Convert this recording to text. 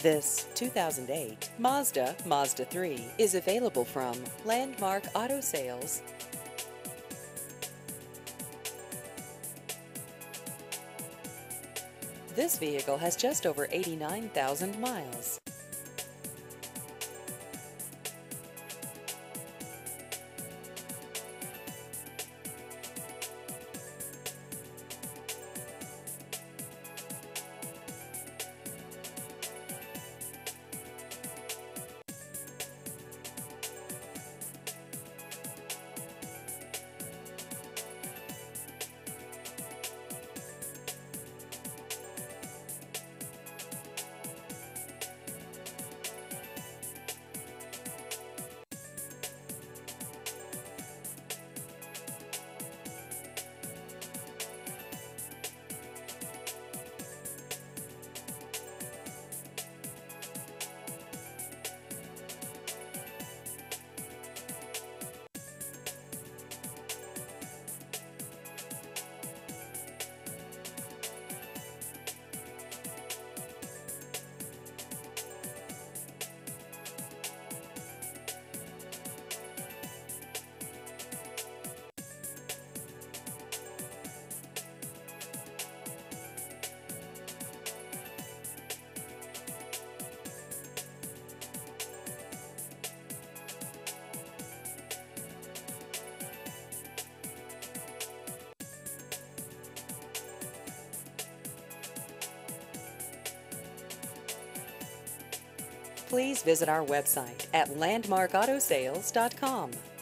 This 2008 Mazda 3 is available from Landmark Auto Sales. This vehicle has just over 89,000 miles. Please visit our website at landmarkautosales.com.